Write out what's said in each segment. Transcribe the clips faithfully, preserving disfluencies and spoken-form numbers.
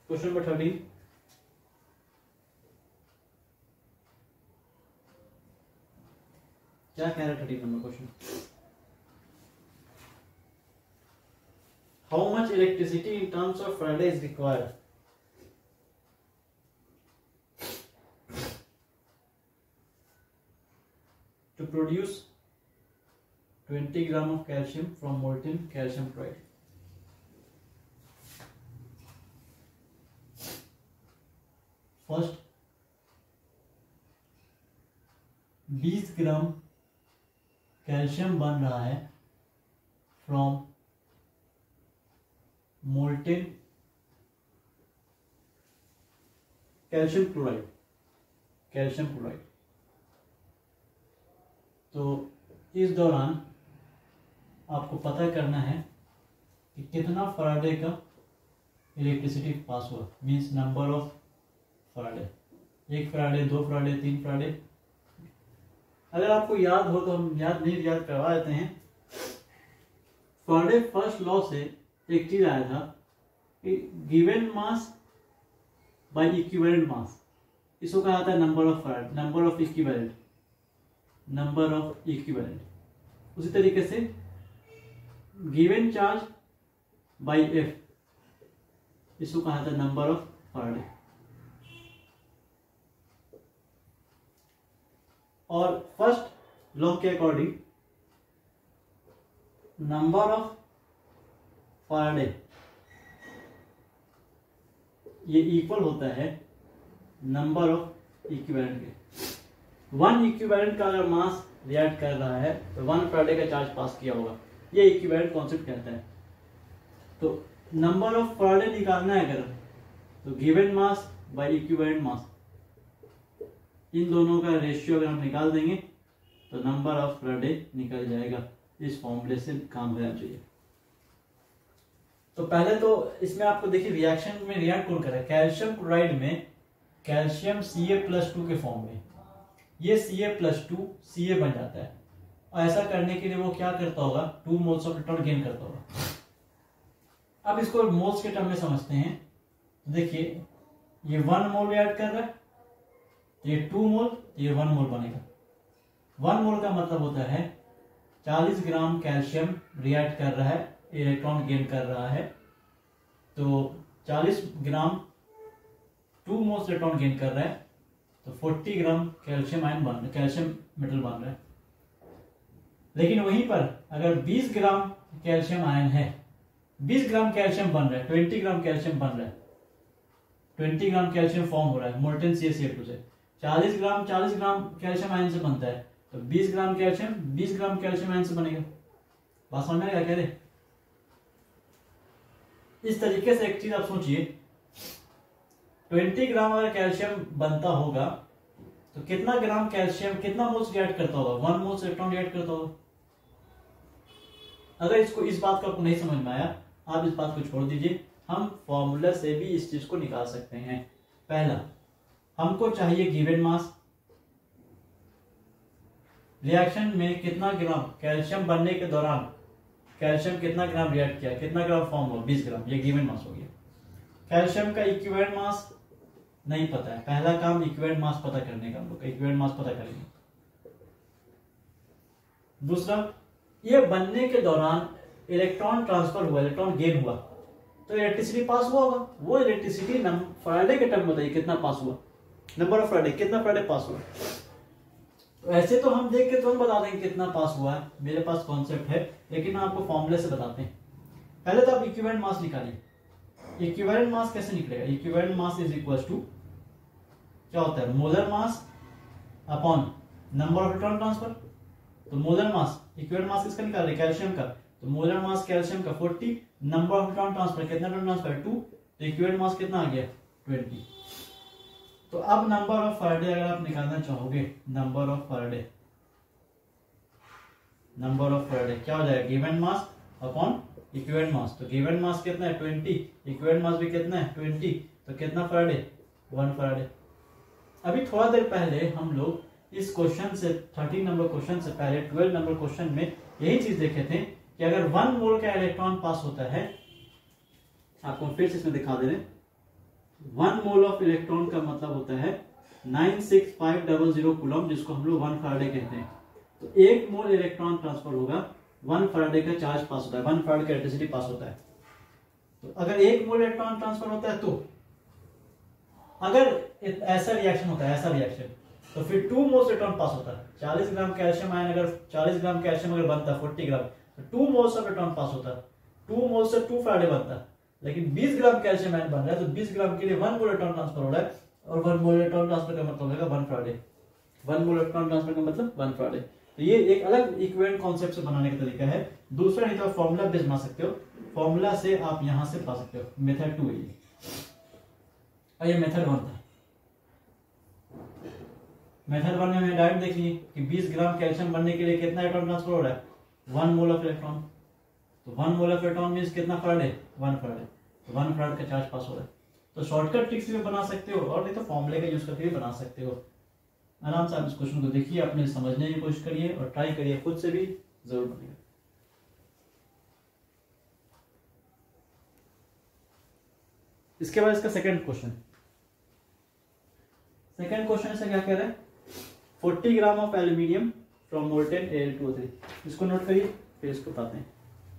Question number thirteen, क्या कह रहा है thirteen number question? How much electricity in terms of Faraday is required to produce twenty gram of calcium from molten calcium chloride. First, बीस ग्राम calcium बन रहा है from molten calcium chloride calcium chloride तो इस दौरान आपको पता करना है कि कितना फराडे का इलेक्ट्रिसिटी पास हुआ, मींस नंबर ऑफ फराडे, एक फराडे, दो फराडे, तीन फराडे। अगर आपको याद हो तो हम याद नहीं याद करवा देते हैं। फराडे फर्स्ट लॉ से एक चीज आया था कि given mass by equivalent mass, इसको कहा जाता है number of Faraday, number of equivalent, number of equivalent. उसी तरीके से गिवन चार्ज बाय एफ, इसको कहा था नंबर ऑफ फराडे। और फर्स्ट लॉ के अकॉर्डिंग नंबर ऑफ फराडे ये इक्वल होता है नंबर ऑफ इक्विवेलेंट के। वन इक्विवेलेंट का अगर मास रिएक्ट कर रहा है तो वन फराडे का चार्ज पास किया होगा, ये इक्विवेलेंट कॉन्सेप्ट कहता है। तो नंबर ऑफ फराडे निकालना है अगर, तो given mass by equivalent mass, इन दोनों का रेशियो अगर हम निकाल देंगे तो नंबर ऑफ फराडे निकल जाएगा। इस फॉर्मूले से काम करना चाहिए। तो पहले तो इसमें आपको देखिए रिएक्शन में रिएक्ट कौन कर रहा है, कैल्शियम क्लोराइड में calcium C A plus two के फॉर्म में, ये सी ए प्लस टू सी ए बन जाता है। और ऐसा करने के लिए वो क्या करता होगा, two moles of electron gain करता होगा। अब इसको मोल्स के टर्म में समझते हैं। तो देखिए ये वन मोल ऐड कर रहा है, ये टू मोल, ये वन मोल बनेगा। वन मोल का मतलब होता है चालीस ग्राम कैल्शियम रिएक्ट कर रहा है, इलेक्ट्रॉन गेन कर रहा है। तो चालीस gram two moles electron gain कर रहा है, तो चालीस ग्राम कैल्शियम आयन बन रहा है, कैल्शियम मेटल बन रहा है। लेकिन वहीं पर अगर बीस ग्राम कैल्शियम आयन है, बीस ग्राम कैल्शियम बन रहा है, बीस ग्राम कैल्शियम बन रहा है, बीस ग्राम कैल्शियम फॉर्म हो रहा है molten C A C F two से। चालीस ग्राम चालीस ग्राम कैल्शियम आयन से बनता है, तो बीस ग्राम कैल्शियम बीस ग्राम कैल्शियम आयन से बनेगा। बात समझ में क्या कह रहे? इस तरीके से एक चीज आप सोचिए, बीस ग्राम अगर कैल्शियम बनता होगा तो कितना ग्राम कैल्शियम कितना मोल्स रिएक्ट करता होगा, वन मोल्स इलेक्ट्रॉन रिएक्ट करता होगा। अगर इसको इस बात को आपको नहीं समझ में आया, आप इस बात को छोड़ दीजिए, हम फॉर्मूला से भी इस चीज को निकाल सकते हैं। पहला, हमको चाहिए गिवन मास, रिएक्शन में कितना ग्राम कैल्शियम बनने के दौरान कैल्शियम कितना ग्राम रिएक्ट किया, कितना ग्राम फॉर्म हुआ, बीस ग्राम, ये गिवन मास हो गया। कैल्शियम का इक्विवेलेंट मास नहीं पता है, पहला काम इक्विवेलेंट मास पता करने का, हम लोग इक्विवेलेंट मास पता करेंगे। दूसरा, ये बनने के दौरान इलेक्ट्रॉन ट्रांसफर हुआ, इलेक्ट्रॉन गेन हुआ, तो इलेक्ट्रिसिटी पास हुआ होगा। वो इलेक्ट्रिसिटी फराडे के टर्म बताइए कितना पास हुआ, नंबर ऑफ फराडे, कितना फराडे पास हुआ। तो ऐसे तो हम देख के तुरंत बता देंगे कितना पास हुआ है, मेरे पास कॉन्सेप्ट है, लेकिन हम आपको फॉर्मूले से बताते हैं। पहले तो आप इक्विवेलेंट मास निकालिए। इक्विवेलेंट मास कैसे निकलेगा? Equivalent mass is equal to क्या होता है, molar mass upon number of electron transfer. तो मोलर मास, इक्विवेलेंट मास किसका निकाल रहे हैं, कैल्शियम का, तो मोलर मास कैल्शियम का चालीस, नंबर ऑफ इलेक्ट्रॉन ट्रांसफर कितना इलेक्ट्रॉन ट्रांसफर टू, तो इक्विवेलेंट मास कितना आ गया बीस। तो अब नंबर ऑफ फराडे अगर आप निकालना चाहोगे, number of Faraday, number of Faraday क्या हो जाएगा, given mass upon equivalent mass. तो गिवन मास कितना है बीस, इक्विवेलेंट मास भी कितना है बीस, तो कितना फराडे, वन फराडे। अभी थोड़ा देर पहले हम लोग इस क्वेश्चन से थर्टीन नंबर क्वेश्चन से पहले ट्वेल्व नंबर क्वेश्चन में यही चीज देखे थे कि अगर वन मोल का इलेक्ट्रॉन पास होता है, आपको फिर से इसमें दिखा दे रहे, वन मोल ऑफ इलेक्ट्रॉन का मतलब होता है nine six five double zero coulomb, जिसको हम लोग वन फैराडे कहते हैं। तो एक मोल इलेक्ट्रॉन ट्रांसफर होगा, वन फैराडे का चार्ज पास होता है, वन फैराडे का इलेक्ट्रिसिटी पास होता है। तो अगर एक मोल इलेक्ट्रॉन ट्रांसफर होता है, तो अगर ऐसा रिएक्शन होता है, ऐसा रिएक्शन, तो फिर टू मोल्स इलेक्ट्रॉन पास होता है। चालीस ग्राम कैल्शियम आयन अगर चालीस ग्राम कैल्शियम अगर बनता है फोर्टी ग्राम, तो two moles of electron pass होता है, टू मोल्स से टू फैराडे बनता है। लेकिन बीस ग्राम कैल्शियम आयन बन रहा है, तो बीस ग्राम के लिए वन मोल इलेक्ट्रॉन ट्रांसफर हो रहा है, और वन मोल इलेक्ट्रॉन ट्रांसफर का मतलब होगा one Faraday. One mole electron transfer का मतलब वन फैराडे। तो ये एक अलग इक्विवेलेंट कॉन्सेप्ट से बनाने का तरीका है। दूसरा नहीं तो आप फॉर्मूला बेस बना सकते हो, फॉर्मूला से आप यहां से पा सकते हो। मेथड टू है ये, और ये मेथड वन था। मेथड वन में हमने डायरेक्ट देख लिए कि बीस ग्राम कैल्शियम बनने के लिए कितना इलेक्ट्रॉन ट्रांसफर हो रहा है, वन मोल ऑफ इलेक्ट्रॉन। तो one mole of electron means कितना फैराडे, वन फैराडे। तो वन फैराडे का चार्ज पास हो रहा है। तो शॉर्टकट ट्रिक्स भी बना सकते हो, और नहीं तो फॉर्मूले का यूज करके भी बना सकते हो। आराम से आप इस क्वेश्चन को देखिए, अपने समझने की कोशिश करिए और ट्राई करिए, खुद से भी जरूर बनेगा। इसके बाद इसका सेकंड क्वेश्चन, सेकंड क्वेश्चन से क्या कह रहा है, forty gram of aluminium from molten A L two O three. इसको नोट करिए, फिर इसको बताते हैं।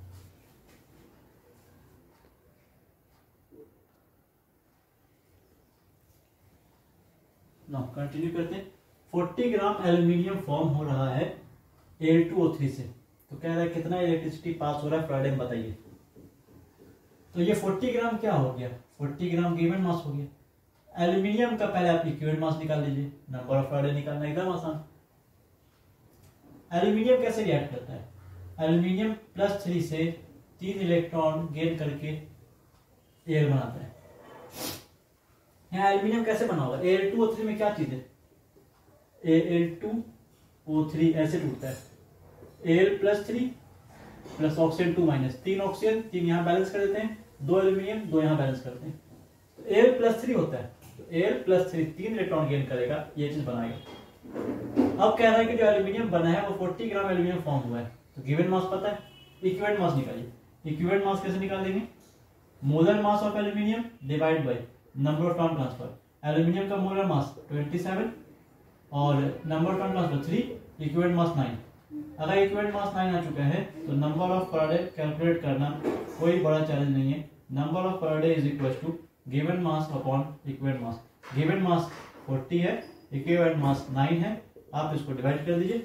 नो कंटिन्यू करते हैं। फोर्टी ग्राम एल्यूमिनियम फॉर्म हो रहा है A L two O three से। तो कह रहा है कितना इलेक्ट्रिसिटी पास हो रहा है फैराडे में, बताइए। तो ये फोर्टी ग्राम क्या हो गया, फोर्टी ग्राम गिवन मास हो गया। एल्यूमिनियम का पहले आप इक्विवेलेंट मास निकाल लीजिए, नंबर ऑफ फैराडे निकालना एकदम आसान। एल्यूमिनियम कैसे रिएक्ट करता है, एल्यूमिनियम प्लस थ्री से तीन इलेक्ट्रॉन गेन करके एयर बनाता है। यहाँ एल्यूमिनियम कैसे बना होगा, A L two O three में क्या चीज है, A L two O three ऐसे टूटता है, Al plus three plus oxygen two minus, तीन ऑक्सीजन तीन यहाँ बैलेंस कर देते हैं, दो एल्यूमिनियम दो यहाँ बैलेंस करते हैं। तो Al प्लस थ्री होता है, तो Al प्लस थ्री तीन इलेक्ट्रॉन गेन करेगा, ये चीज बनाएगा। अब कह रहा है कि जो एल्यूमिनियम बना है वो फोर्टी ग्राम एल्यूमिनियम फॉर्म हुआ है। तो गिवन मास पता है, इक्विवेलेंट मास निकालिए। इक्विवेलेंट मास कैसे निकाल देंगे, molar mass of aluminium divide by number of turn transfer. Aluminium का मोलर मास ट्वेंटी सेवन और number of turn transfer three, equivalent mass nine. अगर इक्विवेलेंट मास नाइन आ चुका है तो नंबर ऑफ फैराडे कैलकुलेट करना कोई बड़ा चैलेंज नहीं है। Number of Faraday is equal to given mass upon equivalent mass. Given mass forty है, इक्विवेलेंट मास नाइन है, आप इसको डिवाइड कर दीजिए,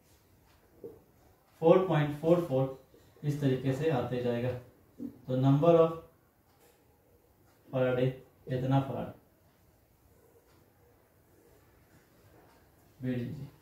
फोर पॉइंट फोर फोर इस तरीके से आते जाएगा। तो नंबर ऑफ फैराडे इतना फैराड भेज दीजिए।